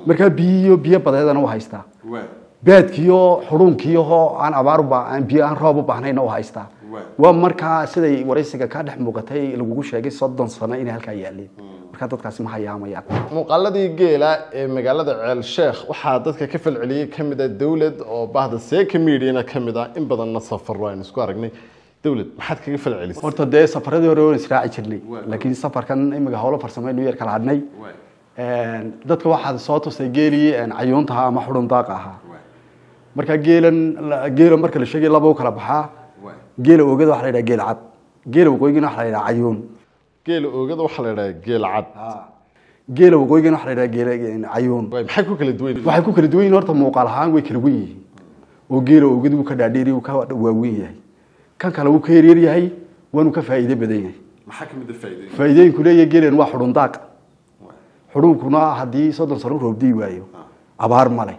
marka biyo badeedana u haystaa baadkiyo xurunkiyo aan abaarba aan biyo aan roob u baahnayna u haystaa waa marka siday waraysiga ka dhex muuqatay lagu sheegay 30 sano in halka yaalin marka dadkaasi ma hayaamayaan muuqaaladii geela ee magaalada Ceel Sheekh waxa dadka ka falceliyay kamida dawlad oo baahda seeka meediana kamida in badan safar waan isku aragnay dawlad maxaad kaga falcelisay horta de safaradii hore oo israaci jirnay laakiin safarkan imiga hawlo farsameeyay yar kala hadnay dadka waxa soo tusay geelii ayuunta ama xurun daaq aha marka geelan marka la sheegay laba kala baxaa geela oogada waxa la yiraahdaa geel cad geela waqooyigana waxa la yiraahdaa ayuun geela oogada waxa la yiraahdaa geel cad geela waqooyigana waxa la yiraahdaa geel ayuun maxay ku kala duwan waxay ku kala duwan horta muuqaal ahaan way kala weyn yihiin oo geela oogadu ka dhaadheeri uu ka waaweyn yahay kan kale uu ka yaryar yahay waanu ka faa'iido badan yahay maxaa kamid ah faa'iidooyinku leeyahay geelan waa xurun daaq xurunkuna hadii 30 sano roob dii waayo abaar male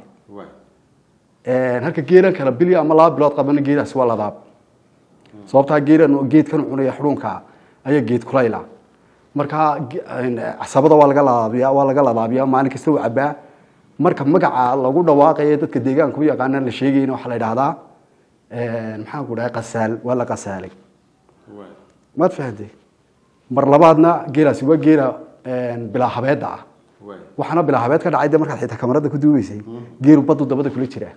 halka geelan kala bil ama laba bilood qaban geelaas waa la daab sababta geelan geedkan cunaya xurunka ayaa geed kulayla marka asabada waa laga laabiyaa maalin kasta uu cabaa marka magaca lagu dhawaaqay dadka deegaanka u yaqaanaan la sheegayna waxa la yiraahdaa maxaan ku dhahay qasaal wala qasaalay ma fahanteen mar labaadna geelaasi waa geela bilaa habeeda ah waxana bilaa habeed ka dhacay marka xitaa kamarada ku duubaysay geelu badu dabada kula jira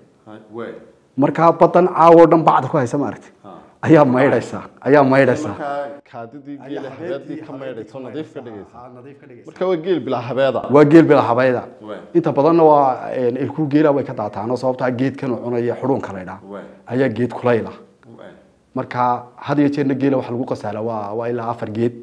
marka badan caawo dhan bacda ku haysa maartay ayaa maydhaysa marka kaadidii geela habeedii ka maydhayso nadiif ka dhigaysa marka waa geel bilaa habeeda inta badanna waa ilku geela way ka daataan sababta geedkan uu cunaya xurunka leeyahay ayaa geed kulayla marka hadiyo jeerna geela wax lagu qasaala waa ilaa 4 geed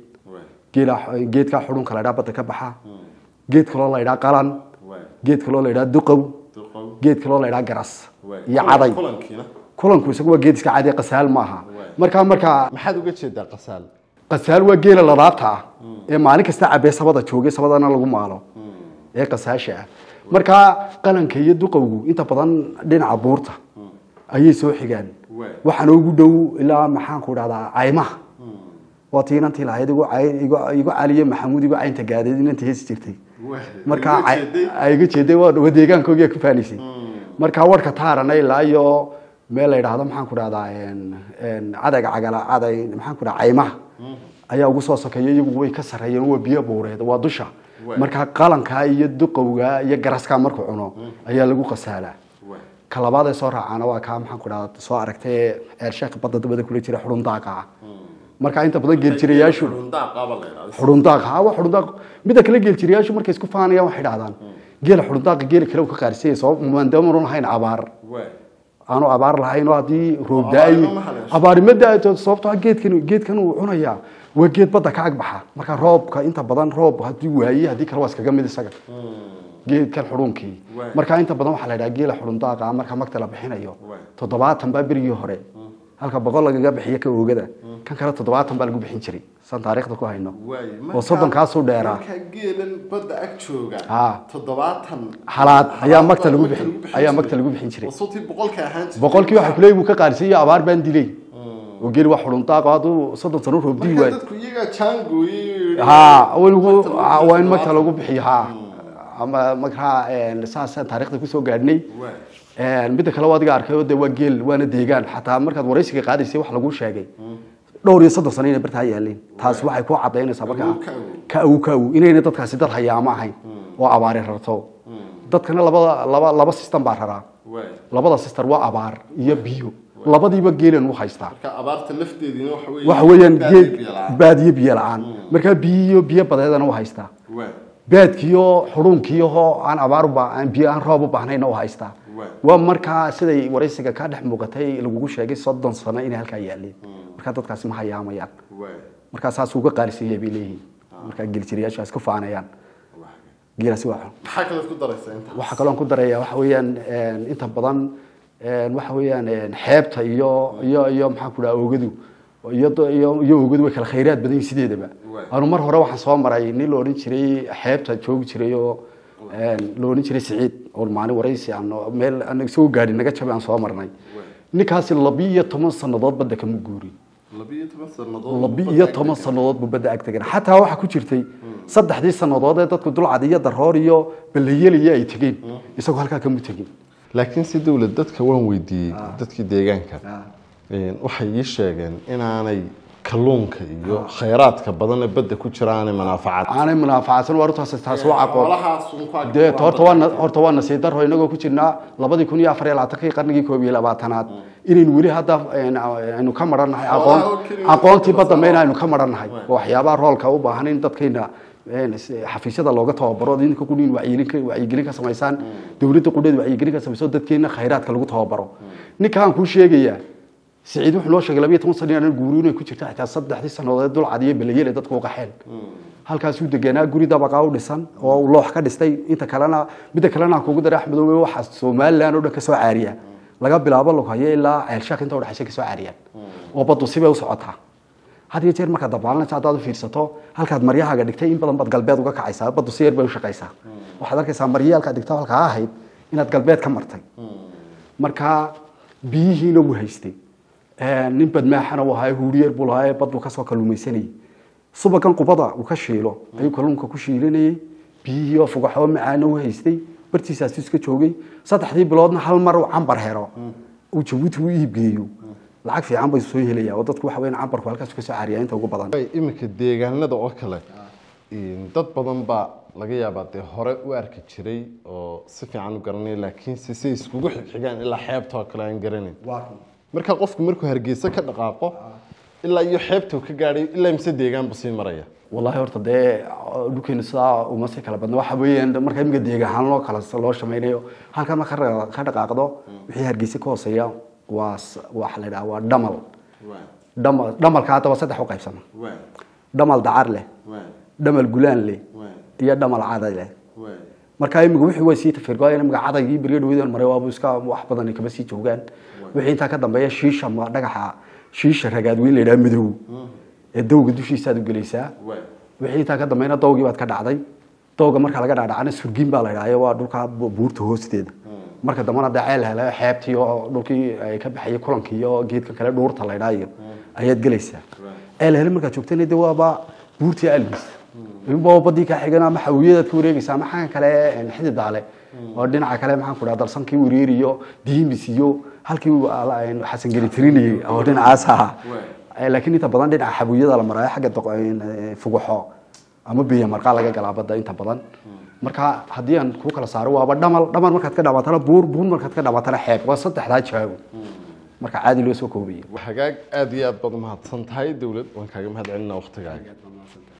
geedka xurunka leeyahay bada ka baxa geed kale la yiraahdo qalan geed kale la yiraahdo duqow geed kale la yiraahdo garas iyo caday kulanku isagu waa geed iska caadi qasaal maaha marka maxaad uga jeedaa qasaal waa geela la raabta ee maalin kasta cabay sabada joogay sabadana lagu maalo ee qasaasha marka qalanka iyo duqowgu inta badan dhinaca buurta ayay soo xigaan waxaan ugu dhow ilaa maxaan ku dhahdaa aymaha watiinantii lahayd igu caliye maxamuud igu caynta gaadeed inta hees jirtay marka ay iga jeeday waa deegaankooda ku faanisay marka warka taarana ilaa iyo meel la yiraahdo maxaan ku dhahdaa cadaga cagala caday maxaan ku dhahdaa aymaha ayaa ugu soo sokeeyay iyagu way ka sareeyeen waa biyo buureed waa dusha marka qalanka iyo duqowga iyo garaska markuu cuno ayaa lagu qasaalaa kalabaad ay soo raacana waa ka maxaan ku dhahdaa soo aragtay Sheekh badda dabada kula jira xurun daaqa marka inta badan geel jirayaashu xurun daaq mid kale geel jirayaashu markay isku faanayaan waxay dhahdaan geel xurun daaq geel kale uu ka qaarsay sabab maadaama uu lahayn abaar aanu abaar lahayn oo hadii roob daay abaarimada ay sababtoo geedkan uu cunaya waa geed badda ka agbaxa marka roobka inta badan roob hadii waayay hadii kale waa iskaga mid isaga geedkan xurunkii marka inta badan waxa la yiraahdaa geel xurun daaq marka magta la bixinayo 70 baa birigii hore halka boqol lagaga bixiyo ka oogada kan kale 70 baa lagu bixin jiray san taariikhda ku hayno oo 30 kaas u dheeraa ka geelan badda ag jooga 70 halaad ayaa magta lagu bixin jiray sootii boqolka ahaan boqolkii waxa kulay uu ka qaarsiiyay abaar baan dilay oo geel wax xulun taaqado 30 sano roob dii waay dadku iyaga jaangooyay waa in magta lagu bixiyo ama marka saasan taariikhda ku soo gaadhnay mid kale waad arkay oo waa geel waana deegaan xataa markaad waraysiga qaadaysay wax lagu sheegay dhowr iyo 3 sano inay bartaa yaaleen taas waxay ku cadeynaysaa marka ka inayna dadkaasi dad hayaama ahayn oo abaar rarto dadkana laba system baa raraa labada sister waa abaar iyo biyo labadiiba geelan u haystaa marka abaarta lafteedina waxa weeyaan geed baadiye biyo la'aan marka biyo badeedana u haystaa baadkiyo xurunkiyo aan abaarba aan biyo aan roob u baahnayna u haystaa waa marka siday waraysiga ka dhex muuqatay lagu sheegay 30 sano in halka yaalin marka dadkaasi ma hayaamayaan marka saas uga qaarsiiyay bileeyay marka geeljireyaasha isku faanayaan geelaasi waxa kale ku daraysa waxa weeyaan inta badan waxa weeyaan xeebta iyo maxaan ku dhahaa oogadu iyo oogadu way kala khayraad badan sideedaba aanu mar hore waxaan soo maray nin loo oran jiray xeebta joog jiray oo loo oran jiray Saciid oo maalin waraysi aan meel aan soo gaadhin naga jabay aan soo marnay ninkaasi 12 sanadood badda kama guurin 12 sanadood badda ag tagan xataa waxa ku jirtay saddexdii sanadood ee dadku dulcad iyo daroor iyo balayeliya ay tageen isagoo halkaa kama tagin laakiin si dawlad dadka waan weydiiyey dadkii deegaanka waxay ii sheegeen inaanay kalluunka iyo khayraadka badan ee badda ku jira aanay manaafacaadsan wartaas taas waa aqoon de horta waa nasiib daro inagoo ku jirnaa 2024 qarnigii 12aad inaynu weli hadda aynu ka maranahay aqoontii badda meena ka maranahay waxyaabaha roolka u baahan in dadkeena xafiisyada looga tababaro idinka ku dhiin wacyigelin ka sameeyaan dawladda qudheed wacyigelin ka sameeyso dadkeena khayraadka lagu tababaro ninkaan ku sheegaya سعيد وحنا شغله 12 سنه aan guuriyay ku jirta xitaa 3 sanadood dul cadiye bilayeel dadku u qaxeen halkaas uu deganaa guri dabaqa u dhisan oo loox ka dhistay inta kalena midda kalena kugu daray Axmed oo waxa Soomaaliland oo dhanka soo caariya laga bilaabo loo hayo ilaa Ceelshaaq inta u dhaxaysa ka soo caariya oo badu sibay u socotaa hadii jeer marka dabaalna saadaad u fiirsato halkaad maryahaga dhigtay in badan bad galbeed uga kacaysaa badu si yar bay u shaqaysaa waxaad arkaysaa maryaalka dhigta halka ahayd inaad galbeed ka martay marka biyihiina u haystay nin badmaaxana waxa huuriyar bulahay badu ka soo kalumaysanay subakan qubada uu ka shiilo ayuu kalluunka ku shiilinayay biyo fugaxo macaan u haystay bartiisaas iska joogay saddexdii biloodna hal mar uu cambar hero uu Jabuuti u iibgeeyo lacag fiican bay soo helayaan oo dadku waxa weyn cambarku halkaas ka soo caariyaa inta ugu badan imika deegaanada oo kale dad badan ba laga yaabaa hore u arki jiray oo si fiican u garanay laakiin si iskugu xigaan ilaa xeebta kale aan garanay marka qofku markuu Hargeysa ka dhaqaaqo ilaa iyo xeebta ka gaaray ilaa imse deegaan basii maraya wallahi horta de dhulkeena saa uma si kala badna waxa weeyaan marka imika deegaan loo kala loo shameeyo halkan ma ka dhaqaaqdo wixii Hargeysa ka hooseeya waa la yiraahdaa waa dhamalka hadaba saddex u qaybsama dhamal dacar leh dhamal gulaan leh iyo dhamal caday leh marka imika wixii way sii tafirqaayeen imika cadaygi bariyo dhaweedan maray waa iska wax badan kaba sii joogaan wixii inta ka dambeeya shiisha ma dhagaxa shiisha ragaad weyn leeyahay madow ee dawga dushiisa aad u galaysaa wixii inta ka dambeeyna dawgii baad ka dhacday dawga marka laga dhacana surgiin baa la yiraahdaa waa dhulka buurta hoosteeda marka dambana dacayl helay xeebtii oo dhulkii ay ka baxay kulankii iyo geedka kale dhuurta la yiraahdo ayaad galaysaa ee helay marka joogtay dawaaba buurtii almis inba badii ka xigana ma xawiyada ku wareegaysaa maxaan kale xididaale oo dhinaca kale maxaan ku dhaadar sankii wareeriyo diimisiyo halkii xasan geli tirinay oo dhinacaas ah laakiin inta badan dhinaca xawiyada la maray xagga fugaxo ama biyo marqa laga galaabada inta badan marka hadii aan ku kala saaro waaba dhamal markaad ka dhawaatana buur markaad ka dhawaatana xeeb waa saddexda jawaab marka caadi loo soo koobiyay hagaag aad iyo aad baad mahadsan tahay dawlad waan kaaga mahadcelinaa waqtigaaga